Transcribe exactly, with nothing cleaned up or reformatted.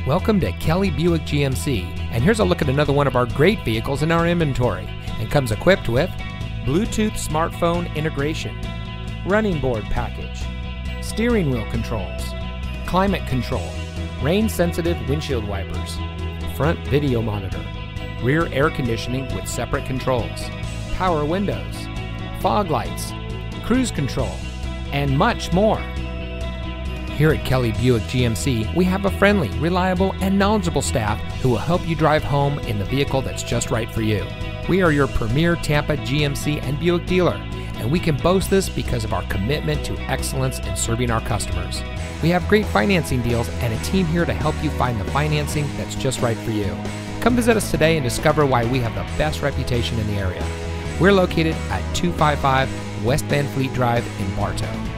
Welcome to Kelly Buick G M C, and here's a look at another one of our great vehicles in our inventory, and comes equipped with Bluetooth smartphone integration, running board package, steering wheel controls, climate control, rain-sensitive windshield wipers, front video monitor, rear air conditioning with separate controls, power windows, fog lights, cruise control, and much more. Here at Kelly Buick G M C, we have a friendly, reliable, and knowledgeable staff who will help you drive home in the vehicle that's just right for you. We are your premier Tampa G M C and Buick dealer, and we can boast this because of our commitment to excellence in serving our customers. We have great financing deals and a team here to help you find the financing that's just right for you. Come visit us today and discover why we have the best reputation in the area. We're located at two fifty-five West Van Fleet Drive in Bartow.